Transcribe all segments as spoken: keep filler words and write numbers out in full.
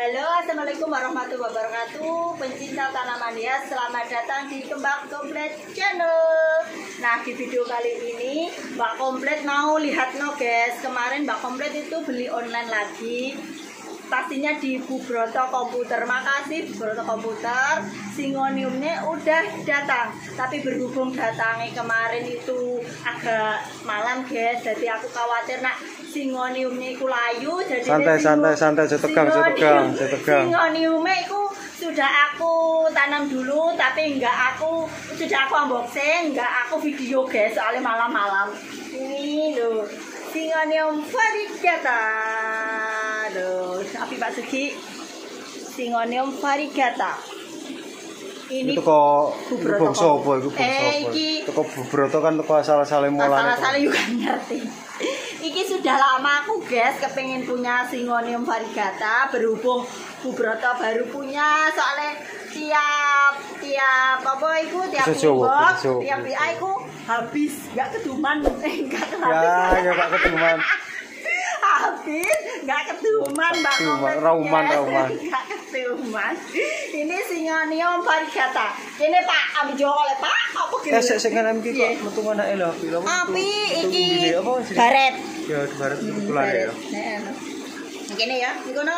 Halo, assalamualaikum warahmatullahi wabarakatuh. Pencinta tanaman hias, selamat datang di Kembang Komplit Channel. Nah, di video kali ini Mbak Komplit mau lihat no guys. Kemarin Mbak Komplit itu beli online lagi, pastinya di Bu Broto Komputer. Makasih Bu Broto Komputer, Singoniumnya udah datang. Tapi berhubung datangnya kemarin itu agak malam guys, jadi aku khawatir nak Singoniumnya iku layu. Jadi santai santai santai saya tegang saya tegang saya tegang. Singoniumnya itu sudah aku tanam dulu, tapi enggak aku sudah aku unboxing, enggak aku video guys, soalnya malam-malam. Ini loh, Singonium variegata. Loh, api Pak Sugi. Singonium variegata. Ini itu kok bongso apa itu bongso eh, apa itu kok Bu Broto kan kok asal-asale mulane asal-asale juga ngerti. Iki sudah lama aku guys kepengen punya Singonium variegata, berhubung Bu Broto baru punya, soalnya tiap tiap apa itu tiap box tiap B I ku habis, nggak keduman enggak habis ya ya nggak keduman habis nggak keduman Mbak Komplit rauman rauman nggak keduman. Ini Singonium variegata ini Pak ambil oleh Pak apa gitu eh sing kan iki kok metu anake lho api lho api iki baret ya baret kebetulan ya heeh ngene ya ngono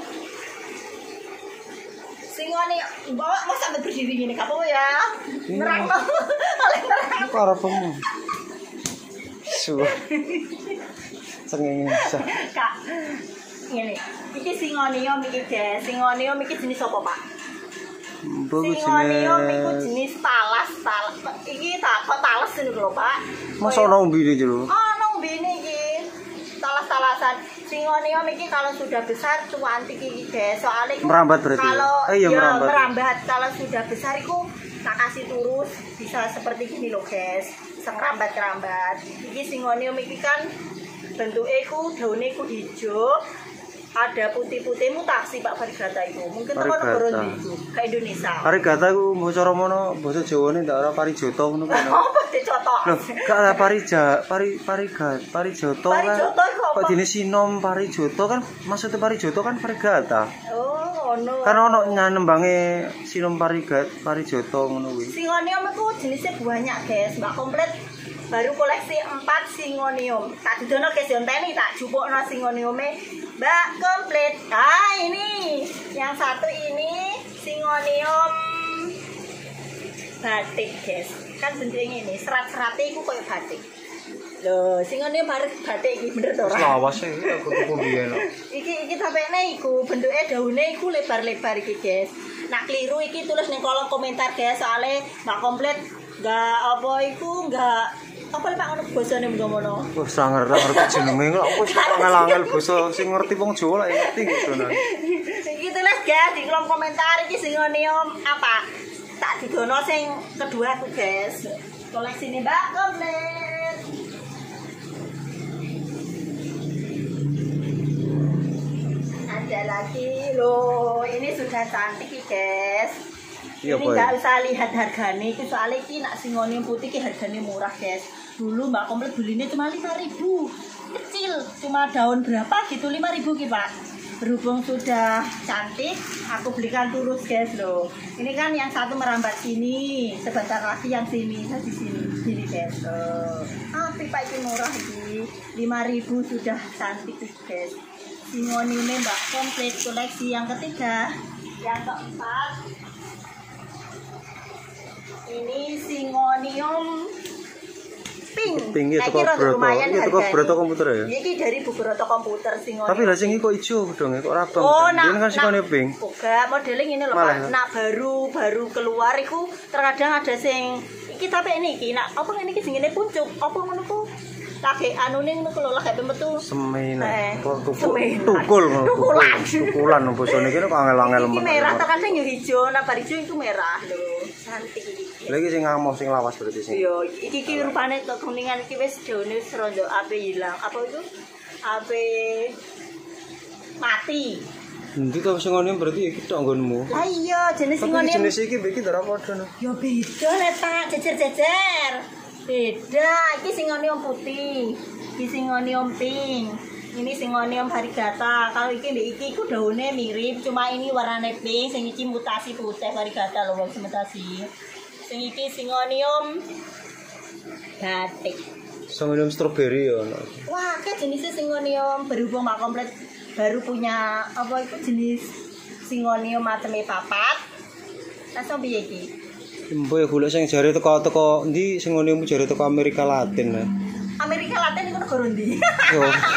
Singonium bawa mau sampai berdiri gini kamu ya nerang oleh nerang karepmu suwe sengenge Kak ngene iki Singonium iki guys, Singonium iki jenis apa Pak? Singonium iku jenis talas, talas. Iki tak kok talas niku lho, Pak. Masa ono umbine jero? Ono umbine iki. Talas-talasan. Singonium iki kalau sudah besar cuantik iki, guys. Soalnya iku merambat berarti. Kalau eh, iya, ya, merambat. merambat. Kalau sudah besar iku tak kasih turus bisa seperti gini loh, guys. Serambat-rambat. Iki Singonium iki kan bentuknya iku daunnya iku hijau. Ada putih-putih mutasi Pak variegata itu. Mungkin teman negara itu ke Indonesia. Variegata iku basa romono, basa Jawane ndak ora parijoto ngono kan. Apa dicotok? Loh, gak ada parija, pari parigat, parijoto kan. Kok jenis sinom parijoto kan maksudnya parijoto kan variegata. Oh, ono. Kan ono nyanembange sinom parigat, parijoto ngono kuwi. Singonium itu jenisnya banyak, guys. Mbak Komplit baru koleksi empat Singonium. Tak didono guys yonteni tak jupukno Singoniume Mbak Komplit. Ah, ini yang satu ini Singonium batik, guys. Kan bentuknya ini serat-seratnya itu kayak batik. Loh, Singonium batik iki bener to ora? Lawas e aku tuku biyen. Iki iki tapene iku bentuke daune iku lebar-lebar iki, guys. Nak keliru iki tulis ning kolom komentar, guys. Soale Mbak Komplit enggak apa iku enggak apa Pak ngono basane ngono. Wah, sangar ngerti jenenge kok wis angel-angel basa sing ngerti wong Jawa lak ngerti gitu nah. Iki tulis guys di kolom komentar iki Singonium apa? Tak didono sing kedua tuh, guys. Koleksi ini Mbak Komplit. Ada lagi loh, ini sudah cantik nih, guys. Iya, ini nggak usah lihat harganya, itu soalnya ini nak Singonium putih ki harganya murah, guys. Dulu Mbak Komplit belinya cuma lima ribu, kecil, cuma daun berapa gitu lima ribu ki Pak. Berhubung sudah cantik, aku belikan terus, guys loh. Ini kan yang satu merambat sini, sebentar lagi yang sini, nah, di sini, sini guys. Oh, ah, Pak ini murah ini, lima ribu sudah cantik guys. Singoniumnya Mbak Komplit koleksi yang ketiga, yang keempat. Ini Singonium pink. Pink itu kok Broto. Itu kok Broto Komputer ya? Ini dari Bu Broto Komputer Singonium. Tapi lah sing kok ijo dong, kok rabang. Oh, nah, ini kan Singonium pink. Enggak, modeling ini loh Pak. Nah, baru baru keluar iku terkadang ada sing iki tapi ini iki nak apa ngene iki sing ngene puncuk. Apa ngono ku? Lagi anune ngono ku lho lagi metu. Semene. Tukul. Tukul. Tukulan. Tukulan bosone iki kok angel-angel men. Iki merah terkadang yo hijau, nah bar hijau itu merah lho. Cantik iki. Lagi sing ngamuk sing lawas berarti sing. Iya, iki iki rupane tok kuningan iki wis daune wis rondo ape hilang. Apa itu? Ape mati. Endi to Singonium berarti iki tok nggonmu. Ah iya, jenis Singonium. Jenis iki iki ora padha no. Ya beda nek tak jejer-jejer. Beda, iki Singonium putih, iki Singonium pink. Ini Syngonium variegata. Kalau iki mbek iki iku daunnya mirip, cuma ini warnane pink, sing iki mutasi putih variegata lho, wong mutasi. Sing iki Syngonium batik. Syngonium strawberry ya. Wah, kayak jenisnya Syngonium berhubung mak komplit baru punya apa itu jenis Syngonium macamnya papat. Langsung piye iki? Mbok ya golek sing jare teko-teko ndi Syngonium jare teko Amerika Latin. Amerika Latin iku negara ndi? Yo.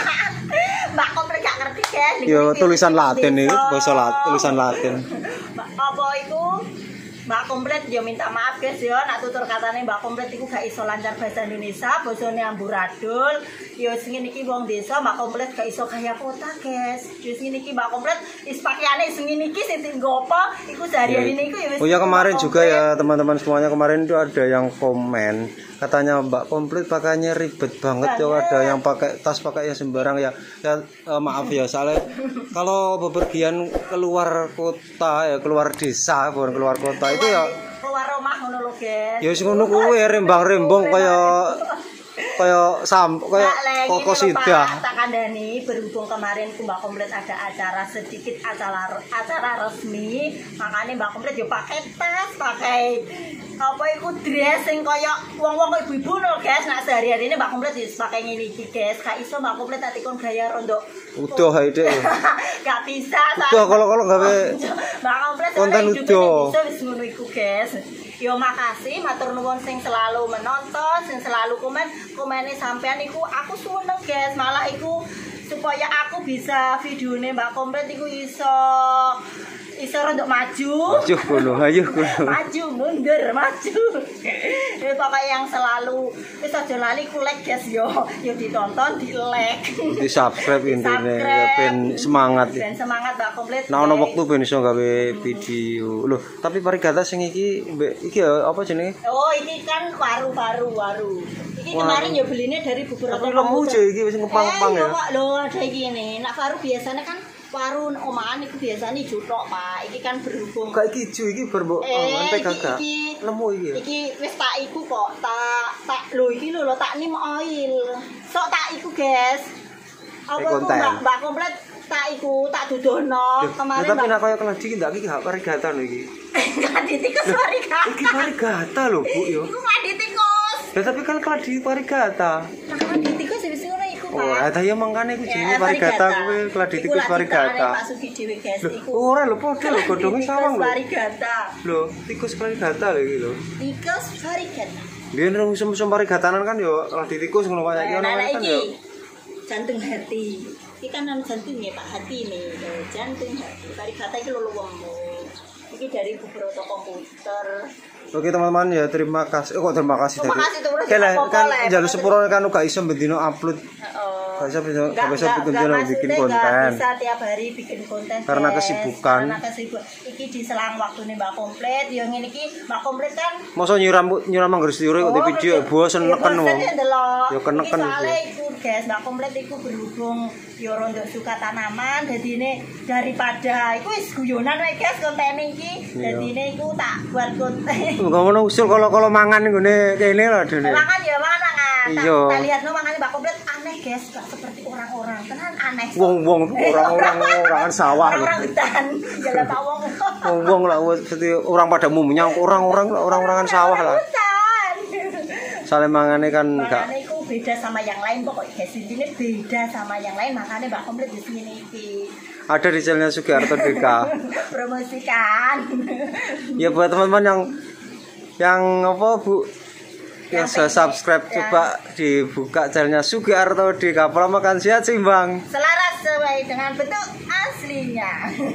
Mbak komplit gak ngerti kan? Yo tulisan Latin iki, basa Latin, tulisan Latin. Apa iku? Mbak komplit yo minta maaf guys yo, nak tutur katane Mbak komplit iku gak iso lancar bahasa Indonesia, basane amburadul. Yo sing iki wong desa, Mbak komplit gak iso kaya kota, guys. Yo sing iki Mbak komplit is pakaiane sing iki sing tinggo apa? Iku sehari-hari niku ya wis. Oh ya kemarin juga ya teman-teman semuanya, kemarin itu ada yang komen katanya Mbak komplit pakainya ribet banget ya, ada yang pakai tas pakai ya sembarang ya. Ya eh, maaf ya, soalnya kalau bepergian keluar kota ya, keluar desa bukan keluar kota itu ya keluar rumah ngono lho, guys. ya sing ngono kuwi rembang-rembong kaya kaya sam kaya koko sidah. Tak kandhani berhubung kemarin ku Mbak komplit ada acara sedikit acara acara resmi, makanya Mbak komplit yo pakai tas, pakai apa iku dress sing kaya wong-wong ibu-ibu lho, guys. Nak sehari-hari ini Mbak komplit wis pakai ngene iki, guys. Gak iso Mbak komplit tak kon gaya rondo. Udah ae Dek. Gak bisa. Udah kalau-kalau gawe Mbak komplit konten udah. Bisa wis ngono iku, guys. Yo makasih matur nuwun sing selalu menonton, sing selalu komen, komennya sampean iku aku seneng, guys. Malah iku supaya aku bisa videone Mbak komplit iku iso iso rondok maju. Maju kono, ayo kono. Maju mundur, maju. Ya pokoknya yang selalu wis aja lali ku like, guys yo. Yo ditonton, di-like. Di subscribe intine ya ben semangat. Ben semangat Mbak komplit. Nah ono wektu ben iso gawe video. Loh, tapi varigata sing iki mbek iki ya apa jenenge? Oh, ini kan waru-waru waru. Iki kemarin ya beline dari beberapa tapi lemu aja iki wis ngepang-ngepang ya. Lho, ada iki nih. Nak waru biasanya kan waru omahan iku biasanya jutok, Pak. Iki kan berhubung gak iki ijo iki berbo eh, ente gagak. Lemu iki. Iki wis tak iku kok, tak tak lho iki lho tak nim oil. Sok tak iku, guys. Apa tuh Mbak, Mbak komplit tak iku tak dudono kemarin. Tapi nek kaya keladi ndak iki gak varigata lho iki. Keladi tikus varigata. Iki varigata lho, Bu yo. Iku keladi tikus. Lah tapi kan keladi varigata. Nah, keladi tikus wis ngono iku, Pak. Oh, ada ya mangkane iku jenenge varigata kuwi, keladi tikus varigata. Pak Sugi dhewe, guys, iku. Ora lho padha lho godhonge sawang lho. Varigata. Lho, tikus varigata lho iki lho. Tikus varigata. Biyen rung musim-musim varigatanan kan yo keladi tikus ngono wae iki ono kan yo. Jantung hati. Iki kan nang jantungnya Pak hati nih. Jantung hati. Varigata iki lho wong. Iki dari beberapa komputer. Oke teman-teman ya terima kasih. Oh, kok terima kasih tadi. Terima kasih tuh kan jalur sepuro kan gak iso bendino upload. Heeh. Gak iso gak bisa bikin bikin konten. Bisa tiap hari bikin konten. Karena kesibukan. Karena kesibukan. Iki di selang waktune Mbak komplit. Yo ngene iki Mbak komplit kan. Mosok nyiram nyiram anggar setiure kok di video bosen neken wong. Yo keneken iki. Guys, Mbak komplit iku berhubung yo rondo suka tanaman, dadine daripada iku wis guyonan wae guys konten iki. Dadine iku tak buat konten. Enggak ngono usul kalau-kalau mangan nggone kene lho dene. Mangan ya mangan. Iya. Tak lihat no mangan Mbak komplit aneh guys, gak seperti orang-orang. Tenan aneh. Wong-wong orang-orang orangan sawah lho. Orang hutan. Ya lah Pak wong. Wong lah seperti orang pada umumnya orang-orang orang-orangan sawah lah. Soalnya mangane kan enggak beda sama yang lain pokoknya guys, ini beda sama yang lain, makanya Mbak komplit di sini iki. Ada di channelnya Sugiarto Deka. Promosikan. Ya buat teman-teman yang yang apa Bu yang sudah subscribe ya. Coba dibuka channelnya Sugiarto Deka. Pola makan sehat seimbang. Selaras sesuai dengan bentuk aslinya.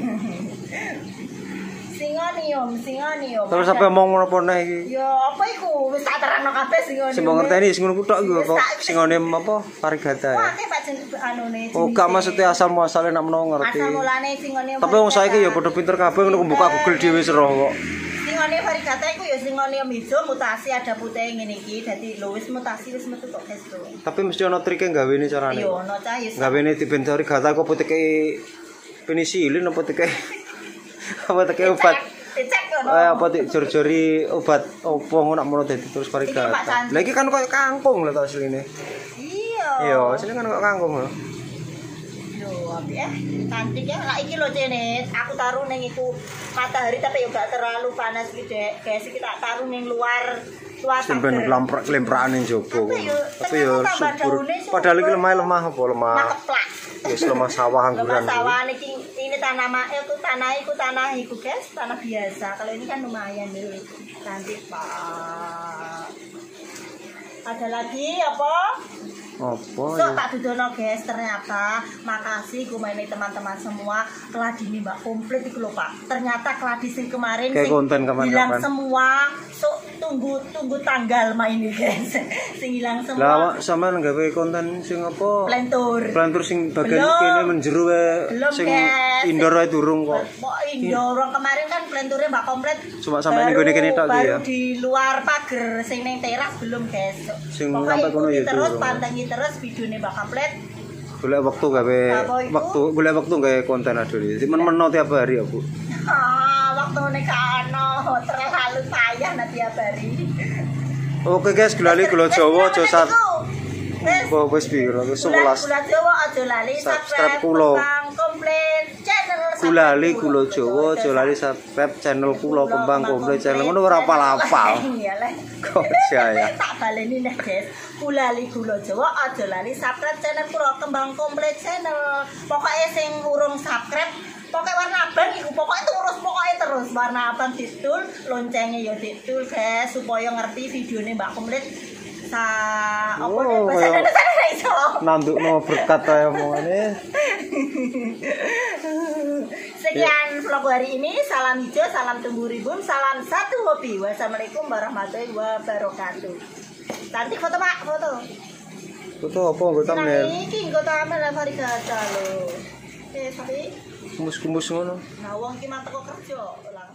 Syngonium, Syngonium. Terus sampe ngomong apa neh iki? Ya apa iku? Wis tak terangno kabeh Syngonium. Sing ngerteni sing ngono ku tok iku kok Syngonium apa varigata. Wah, akeh Pak anune. Oh, gak maksudnya asal muasale nek menawa ngerti. Asal mulane Syngonium. Tapi wong saiki ya padha pinter kabeh ngono buka Google dhewe sero kok. Syngonium varigata iku ya Syngonium hijau mutasi ada putih ngene iki. Dadi lho wis mutasi wis metu kok guys. Tapi mesti ono trike gawene carane. Iya, ono cah ya. Gawene diben varigata kok putike penisilin apa teke apa teke obat eh apa tik jor-jori obat opo ngono mono dadi terus varigata. Lah iki kan koyo kangkung lho to asline. Iya. Iya, asline kan koyo kangkung lho. Yo, api eh cantik ya. Lah iki lho Cene, aku taruh ning iku matahari tapi yo gak terlalu panas iki, Dek. Guys, iki tak taruh ning luar luar Sing ben klemprak-klemprakan ning jaba kok. Tapi yo tambah subur. daune subur. Padahal iki lemah lemah apa lemah. Lemah keplak. Wis lemah sawah angguran. Lemah sawah iki ini tanah ma itu tanah iku tanah iku, guys, tanah biasa. Kalau ini kan lumayan dulu. Cantik, Pak. Ada lagi apa? Apa So, ya? tak dudono guys, ternyata makasih kumene teman-teman semua keladine Mbak komplit iku lho Pak. Ternyata keladi sing kemarin Kayak sing konten kapan-kapan. hilang semua. So, tunggu tunggu tanggal main ini guys. Sing hilang semua. Lah awak sampean gawe konten sing apa? Plentur. Plentur sing bagian Belum. kene menjeru wae Belum, sing guys. indoor wae durung kok. Kok indoor orang kemarin kan plenturnya Mbak komplit. Cuma sampai ning Baru- gone kene tok iki baru ya. di luar pagar sing ning teras belum guys. Sing Pokoknya sampai kono ikuti ya terus durung. pantengin terus videonya Mbak komplit. Golek waktu gawe Apa itu? waktu golek waktu gawe konten adul. Men-meno tiap hari ya, Bu. Ah, waktu nek ono terlalu payah nanti tiap hari. Oke guys, gulali gula Jawa aja sat. Wes. Mbok wis piro? Wis sewelas. Gula Jawa aja lali Subscribe subscribe kulo. Kembang komplit channel Gulali gula Jawa aja lali subscribe channel kula Kembang Komplit channel ngono ora apal-apal. Iya le. Kok percaya. Tak baleni nih guys. Gulali gula Jawa aja lali subscribe channel kula Kembang Komplit channel. Pokoknya sing urung subscribe pokoknya warna abang iku pokoknya terus pokoknya terus warna abang ditul loncengnya ya ditul guys supaya ngerti videonya Mbak Komplit sa apa nih Oh, bahasa kayak- Indonesia ora iso. Nandukno berkat ae omongane. Sekian vlog hari ini, salam hijau, salam tumbuh rimbun, salam satu hobi. Wassalamualaikum warahmatullahi wabarakatuh. Cantik foto Pak, foto. Foto apa nggo Nah thumbnail? iki nggo tamer Fari Gaza lho. Eh, tapi Kumus-kumus ngono. nah wong ki mantep kok kerja.